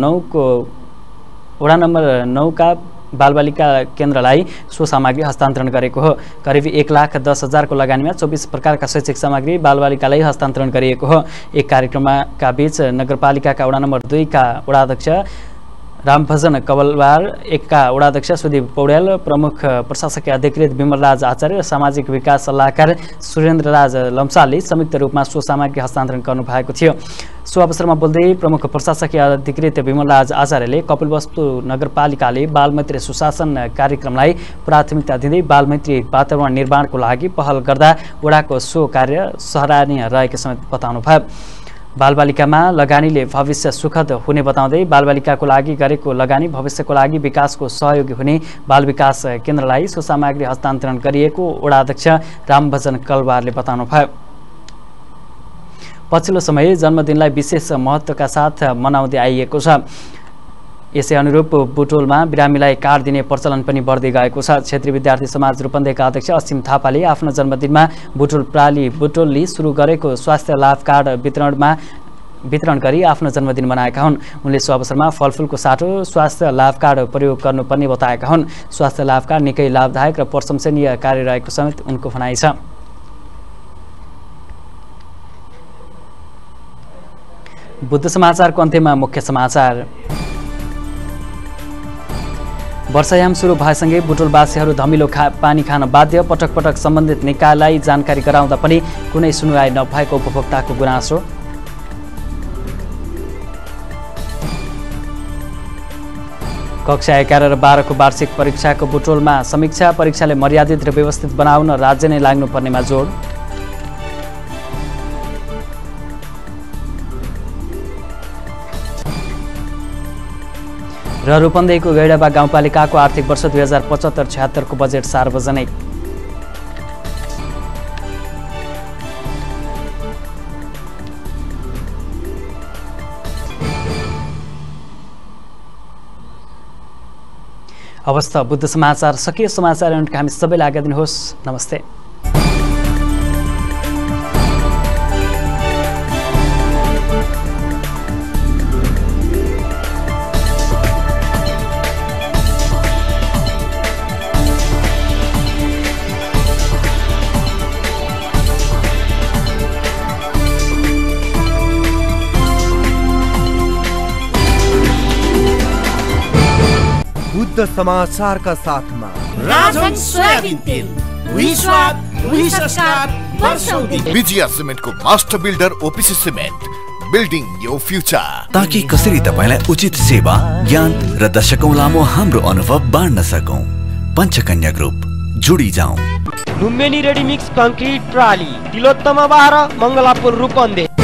9 का बालबालिका केन्द्रलाई सो सामग्री हस्तान्तरण गरेको हो। करिब 1,10,000 को लगानीमा 24 प्रकारका शैक्षिक सामग्री बालबालिकालाई हस्तान्तरण गरिएको हो। एक कार्यक्रमका बीच नगरपालिकाका वडा नम्बर 2 का वडाध्यक्ष रामभजन कवलवार, 1 का वडाध्यक्ष सुदीप पौड्याल, प्रमुख प्रशासकीय अधिकृत विमलराज आचार्य र सामाजिक विकास सल्लाहकार सुरेन्द्रराज लम्सालले संयुक्त रूपमा सो सामग्री हस्तान्तरण गर्नुभएको थियो। सो अवसरमा बोल्दै प्रमुख प्रशासकीय अधिकृत विमलराज आचार्यले कपिलवस्तु नगरपालिकाले बालमैत्री सुशासन कार्यक्रमलाई प्राथमिकता दिँदै बालमैत्री वातावरण निर्माणको लागि पहल गर्दा वडाको सो कार्य सराहनीय रहेको समेत बताउनुभयो। बालबालिकामा लगानीले भविष्य सुखद हुने बताउँदै बालबालिकाको लागि गरेको लगानी भविष्यको लागि विकासको सहयोगी हुने बाल विकास केन्द्रलाई सो सामग्री हस्तान्तरण गरिएको वडाध्यक्ष रामभजन कलवारले बताउनुभयो। पछिल्लो समय जन्मदिनलाई विशेष महत्त्वका साथ मनाउँदै आइएको छ। यसै अनुरूप बुटोलमा बिरामीलाई कार्ड दिने प्रचलन पनि बढ्दै गएको छ। क्षेत्रीय विद्यार्थी समाज रूपन्देहीका अध्यक्ष असीम थापाले आफ्नो जन्मदिनमा बुटोलले सुरु गरेको स्वास्थ्य लाभ कार्ड वितरण गरी आफ्नो जन्मदिन मनाएका हुन्। उनले सो अवसरमा फलफुलको साटो स्वास्थ्य लाभ कार्ड प्रयोग गर्नुपर्ने बताएका हुन्। स्वास्थ्य लाभ कार्ड निकै लाभदायक र प्रशंसनीय कार्य रहेको समेत उनको भनाइ छ। बुद्ध समाचारको अन्त्यमा मुख्य समाचार। वर्षायाम सुरु भएसँगै बुटोलवासीहरू धमिलो पानी खान बाध्य। पटक पटक सम्बन्धित निकायलाई जानकारी गराउँदा पनि कुनै सुनवाई नभएको उपभोक्ताको गुनासो। कक्षा 11 र 12 को वार्षिक परीक्षाको बुटोलमा समीक्षा। परीक्षाले मर्यादित र व्यवस्थित बनाउन राज्य नै लाग्नुपर्नेमा जोड। र रूपन्देहीको गैडाबा गाउँपालिकाको आर्थिक वर्ष 2075-76 को बजेट सार्वजनिक। अवस्था बुद्ध समाचार सकियो। समाचार हामी सबैलाई आज्ञा दिनुहोस्। नमस्ते। बुद्ध समाचारका साथमा राजन सोयाबिन तेल, वही स्वाद, वही संस्कार, वर्षौंदेखि। विजया सिमेन्टको master builder OPC cement, building your future. ताकि कसरी तपाईलाई उचित सेवा, ज्ञान र दशकौं लामो हाम्रो अनुभव बाँड्न सकौं। पञ्चकन्या ग्रुप, जुडी जाउँ। लुम्बिनी रेडी मिक्स कङ्क्रिट प्रणाली, तिलोत्तमा 12, मङ्गलापुर रूपन्देही।